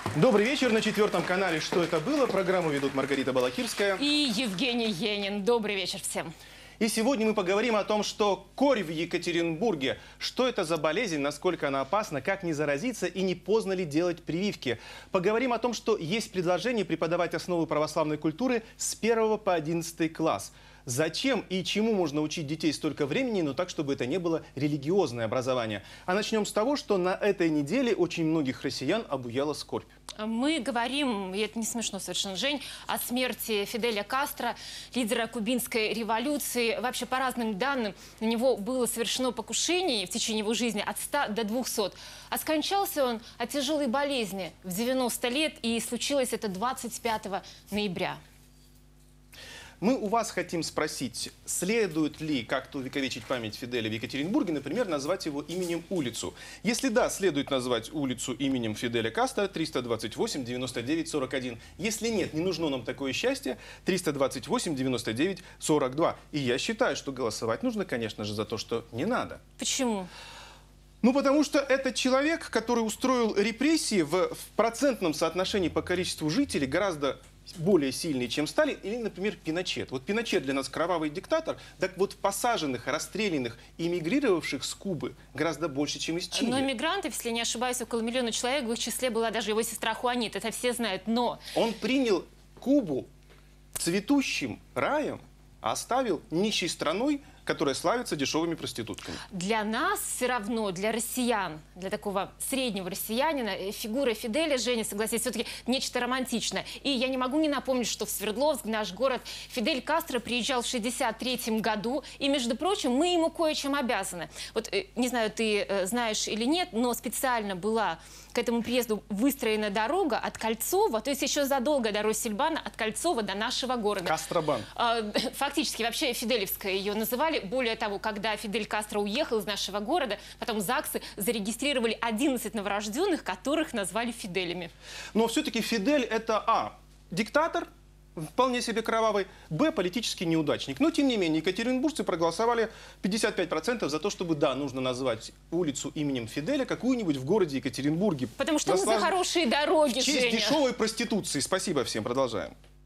Добрый вечер. На четвертом канале «Что это было?» Программу ведут Маргарита Балакирская и Евгений Енин. Добрый вечер всем. И сегодня мы поговорим о том, что корь в Екатеринбурге. Что это за болезнь, насколько она опасна, как не заразиться и не поздно ли делать прививки. Поговорим о том, что есть предложение преподавать основы православной культуры с 1 по 11 класс. Зачем и чему можно учить детей столько времени, но так, чтобы это не было религиозное образование. А начнем с того, что на этой неделе очень многих россиян обуяла скорбь. Мы говорим, и это не смешно совершенно, Жень, о смерти Фиделя Кастро, лидера кубинской революции. Вообще, по разным данным, на него было совершено покушений в течение его жизни от 100 до 200. А скончался он от тяжелой болезни в 90 лет, и случилось это 25 ноября. Мы у вас хотим спросить, следует ли как-то увековечить память Фиделя в Екатеринбурге, например, назвать его именем улицу? Если да, следует назвать улицу именем Фиделя Кастро 328 99 41. Если нет, не нужно нам такое счастье, 328 99 42. И я считаю, что голосовать нужно, конечно же, за то, что не надо. Почему? Ну, потому что это человек, который устроил репрессии в процентном соотношении по количеству жителей гораздо более сильный, чем Сталин, или, например, Пиночет. Вот Пиночет для нас кровавый диктатор, так вот посаженных, расстрелянных, эмигрировавших с Кубы гораздо больше, чем из Чили. Но эмигрантов, если не ошибаюсь, около миллиона человек, в их числе была даже его сестра Хуанита, это все знают, но... Он принял Кубу цветущим раем, а оставил нищей страной, которая славится дешевыми проститутками. Для нас все равно, для россиян, для такого среднего россиянина, фигура Фиделя, Женя, согласись, все-таки нечто романтичное. И я не могу не напомнить, что в Свердловск, наш город, Фидель Кастро приезжал в 1963 году, и, между прочим, мы ему кое-чем обязаны. Вот, не знаю, ты знаешь или нет, но специально была к этому приезду выстроена дорога от Кольцова, то есть еще задолго до Россельбана, от Кольцова до нашего города. Кастробан. Фактически, вообще Фиделевская ее называли. Более того, когда Фидель Кастро уехал из нашего города, потом ЗАГСы зарегистрировали 11 новорожденных, которых назвали Фиделями. Но все-таки Фидель это А. Диктатор, вполне себе кровавый, Б. Политический неудачник. Но, тем не менее, екатеринбуржцы проголосовали 55% за то, чтобы, да, нужно назвать улицу именем Фиделя какую-нибудь в городе Екатеринбурге. Потому что мы за хорошие дороги, в честь Женя. дешевой проституции. Спасибо всем. Продолжаем.